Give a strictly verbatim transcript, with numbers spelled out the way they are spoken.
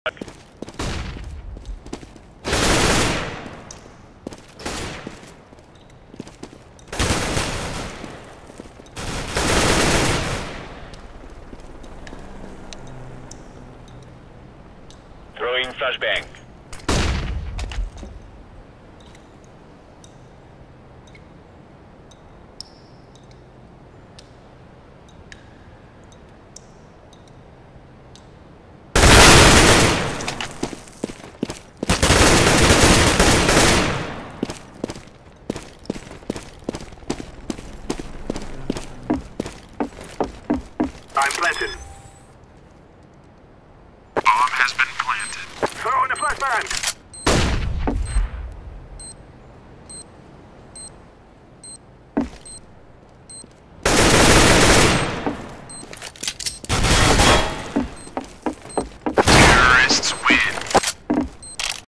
Throwing flashbang. I'm planted. Bomb has been planted. Throw in a flashbang!